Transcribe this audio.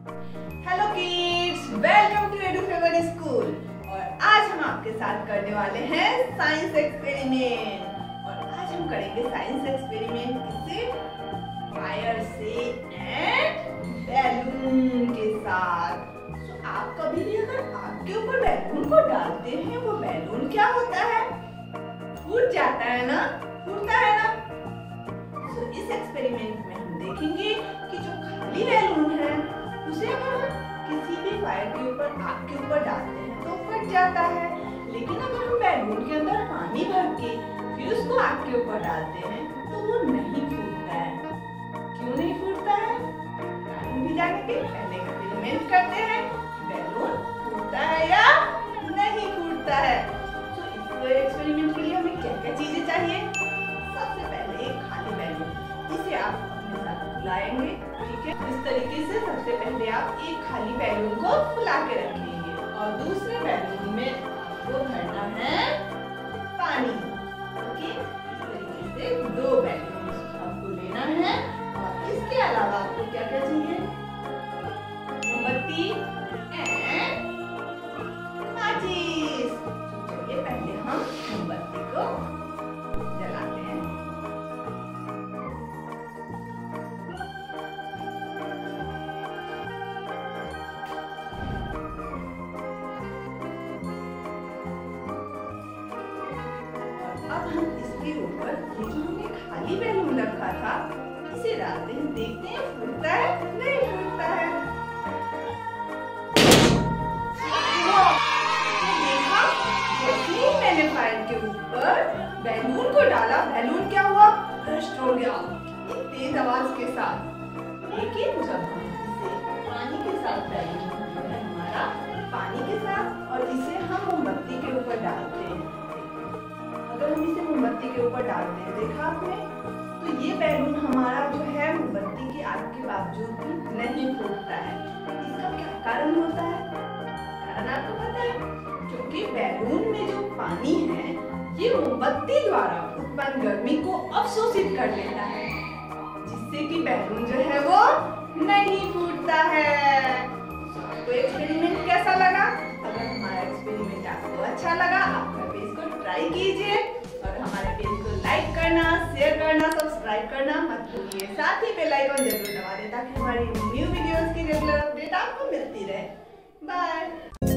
Hello kids, welcome to Edufever school. और आज हम आपके साथ करने वाले हैं साइंस एक्सपेरिमेंट। और आज हम करेंगे साइंस एक्सपेरिमेंट किससे? फायर से एंड बैलून के साथ। तो आप कभी भी अगर आपके ऊपर बैलून को डालते हैं, वो बैलून क्या होता है? फूट जाता है ना, फूटता है ना। तो इस एक्सपेरिमेंट में हम देखेंगे कि जो खाली बैलून है उसे अगर हम किसी भी फायर के ऊपर, आग के ऊपर डालते हैं तो फट जाता है। लेकिन अगर हम बैलून के अंदर पानी भर के फिर उसको आग के ऊपर डालते हैं तो वो नहीं फूटता है। क्यों नहीं फूटता है? कारण भी जाने के पहले एक्सपेरिमेंट करते हैं कि बैलून फूटता है या नहीं फूटता है। तो इस एक्सपेरिमेंट के लिए हमें क्या क्या चीजें चाहिए? सबसे पहले एक खाली बैलून, इसे आप अपने साथ फुलाएंगे। ठीक है, इस तरीके से सबसे पहले आप एक खाली बैलून को फुला के रखेंगे और दूसरे बैलून में आपको भरना है पानी। ओके, इस तरीके से दो बैलून आपको लेना है। और इसके अलावा आपको क्या क्या चाहिए? मोमबत्ती एंड माचिस। चलिए पहले हम मोमबत्ती को जलाते हैं। अब हम इसके ऊपर ये जो हमने खाली बैलून रखा था इसे डालते हैं, देखते हैं फूटता है नहीं फूटता है। देखा, जैसे ही मैंने फायर के ऊपर बैलून को डाला, बैलून क्या हुआ? बर्स्ट हो गया तेज आवाज के साथ। लेकिन जब हम इसे पानी के साथ बैलून हमारा पानी के साथ और इसे हम मोमबत्ती के ऊपर डालते हैं, अगर हम इसे मोमबत्ती के ऊपर डालते हैं, देखा आपने, तो ये बैलून हमारा जो है मोमबत्ती की आग के बावजूद भी नहीं फूटता है। इसका क्या कारण होता है? कारण आपको पता है? क्योंकि बैलून में जो पानी है ये मोमबत्ती द्वारा उत्पन्न गर्मी को अवशोषित कर लेता है, जिससे कि बैलून जो है वो नहीं फूटता है। तो एक्सपेरिमेंट कैसा लगा? अगर हमारा एक्सपेरिमेंट आपको अच्छा लगा, आप घर पे इसको ट्राई कीजिए और हमारे पेज को लाइक करना, शेयर करना, सब्सक्राइब करना मत भूलिए। साथ ही बेल आइकन जरूर दबा दें ताकि हमारी न्यू वीडियोस की रेगुलर अपडेट आपको मिलती रहे। बाय।